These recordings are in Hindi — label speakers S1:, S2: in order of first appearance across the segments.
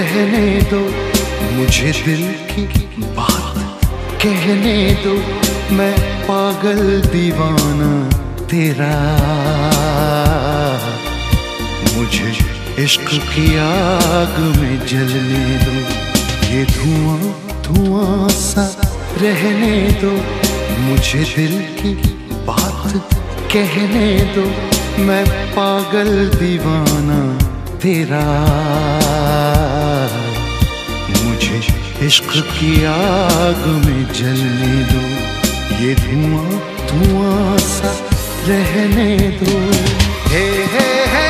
S1: रहने दो, मुझे दिल की बात कहने दो। मैं पागल दीवाना तेरा, मुझे इश्क की आग में जलने दो। ये धुआं धुआं सा रहने दो, मुझे दिल की बात कहने दो। मैं पागल दीवाना तेरा, मुझे इश्क की आग में जलने दो। ये धुआं धुआं सा रहने दो। हे हे हे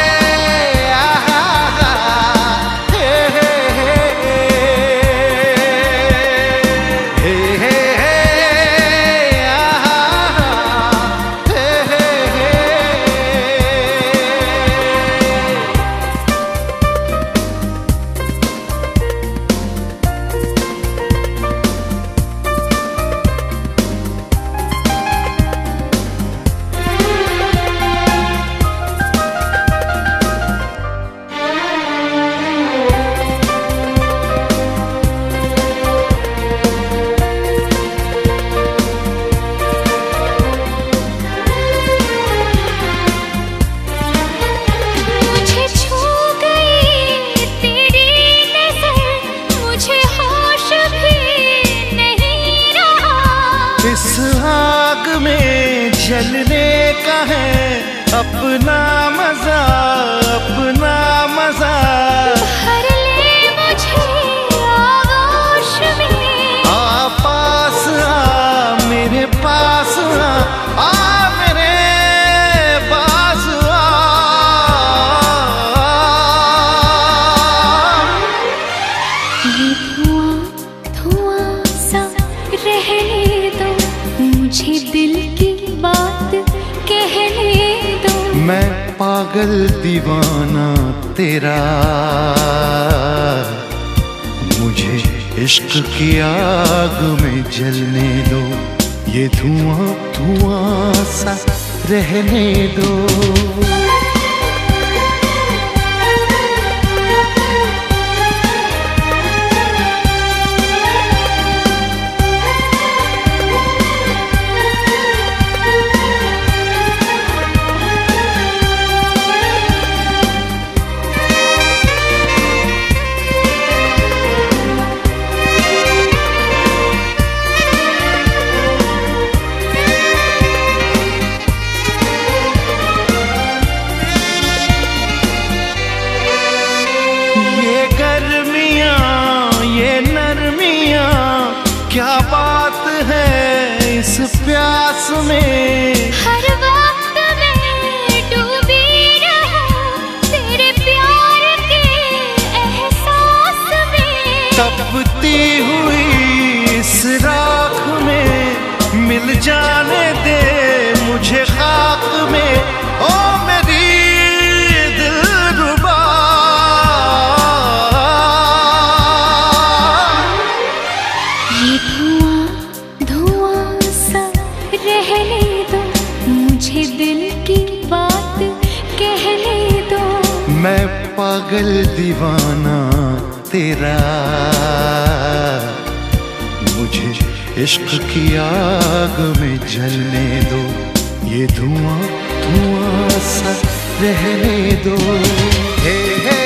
S1: इस आग में जलने का है अपना मजा, अपना मजा।
S2: भर ले मुझे आगोश में,
S1: आ पास आ मेरे पास आ मेरे पास आ।
S2: ये धुआं धुआं सा रहने दो, मुझे दिल की बात कहने दो।
S1: मैं पागल दीवाना तेरा, मुझे इश्क की आग में जलने दो। ये धुआं धुआं सा रहने दो। क्या बात है इस प्यास में,
S2: हर वक्त मैं डूबी रहूं तेरे प्यार के एहसास में।
S1: तपती हुई इस राख में मिल जाने दे मुझे खाक में। ओ मेरी दिलरुबा,
S2: ये धुआं धुआं सा रहने दो, मुझे दिल की बात कहने दो।
S1: मैं पागल दीवाना तेरा, मुझे इश्क की आग में जलने दो। ये धुआं धुआं सा रहने दो। हे हे